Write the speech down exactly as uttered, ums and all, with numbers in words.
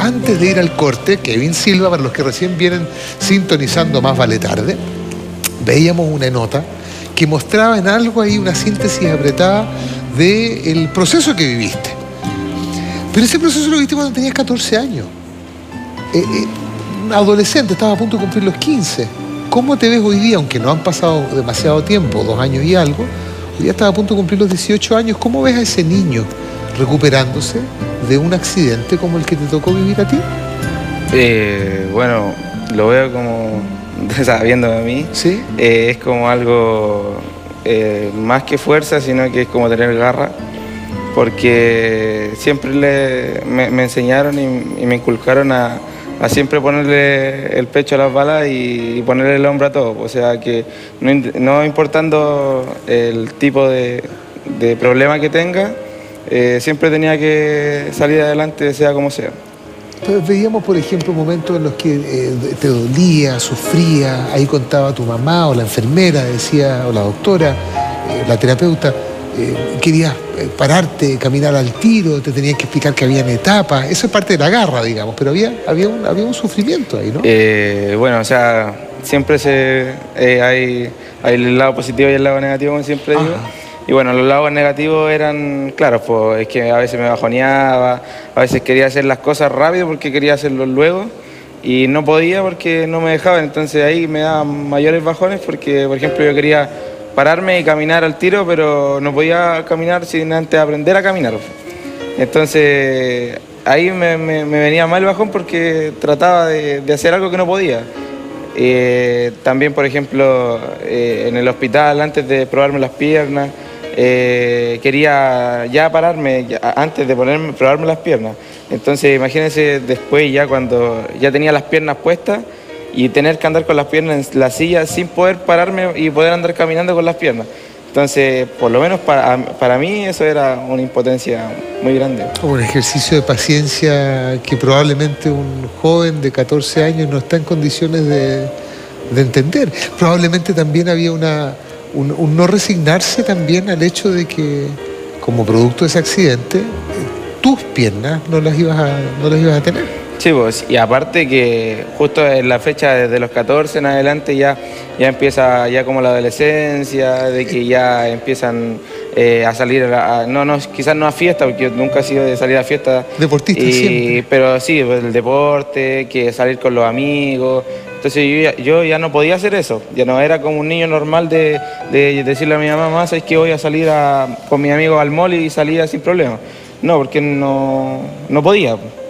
antes de ir al corte, Kevin Silva, para los que recién vienen sintonizando Más Vale Tarde, veíamos una nota que mostraba en algo ahí una síntesis apretada del proceso que viviste. Pero ese proceso lo viste cuando tenías catorce años. Eh, eh, un adolescente, estaba a punto de cumplir los quince. ¿Cómo te ves hoy día, aunque no han pasado demasiado tiempo, dos años y algo? Hoy día estás a punto de cumplir los dieciocho años. ¿Cómo ves a ese niño recuperándose de un accidente como el que te tocó vivir a ti? Eh, bueno, lo veo como, o sea, viéndome a mí, ¿sí? eh, es como algo eh, más que fuerza, sino que es como tener garra, porque siempre le, me, me enseñaron y, y me inculcaron a, a siempre ponerle el pecho a las balas y, y ponerle el hombro a todo. O sea, que no, no importando el tipo de, de problema que tenga, eh, siempre tenía que salir adelante, sea como sea. Pero veíamos, por ejemplo, momentos en los que eh, te dolía, sufría, ahí contaba tu mamá o la enfermera, decía, o la doctora, eh, la terapeuta, eh, querías eh, pararte, caminar al tiro, te tenían que explicar que habían etapas. Eso es parte de la garra, digamos, pero había, había, un, había un sufrimiento ahí, ¿no? Eh, bueno, o sea, siempre se, eh, hay, hay el lado positivo y el lado negativo, como siempre digo. Ajá. Y bueno, los lados negativos eran, claro, pues es que a veces me bajoneaba, a veces quería hacer las cosas rápido porque quería hacerlo luego y no podía porque no me dejaban. Entonces ahí me daban mayores bajones porque, por ejemplo, yo quería pararme y caminar al tiro, pero no podía caminar sin antes aprender a caminar. Entonces ahí me, me, me venía mal el bajón porque trataba de, de hacer algo que no podía. Eh, también, por ejemplo, eh, en el hospital, antes de probarme las piernas, eh, quería ya pararme ya, antes de ponerme, probarme las piernas. Entonces, imagínense después, ya cuando ya tenía las piernas puestas y tener que andar con las piernas en la silla sin poder pararme y poder andar caminando con las piernas. Entonces, por lo menos para, para mí eso era una impotencia muy grande. Un ejercicio de paciencia que probablemente un joven de catorce años no está en condiciones de, de entender. Probablemente también había una, un, un no resignarse también al hecho de que, como producto de ese accidente, tus piernas no las ibas a, no las ibas a tener. Sí, pues, y aparte que justo en la fecha desde los catorce en adelante ya, ya empieza ya como la adolescencia, de que ya empiezan eh, a salir, a, a, no, no, quizás no a fiesta, porque yo nunca he sido de salir a fiesta. Deportista y, siempre. Pero sí, pues, el deporte, que salir con los amigos. Entonces yo ya, yo ya no podía hacer eso, ya no era como un niño normal de, de decirle a mi mamá, ¿sabes que voy a salir a, con mis amigos al mall y salía sin problema? No, porque no, no podía.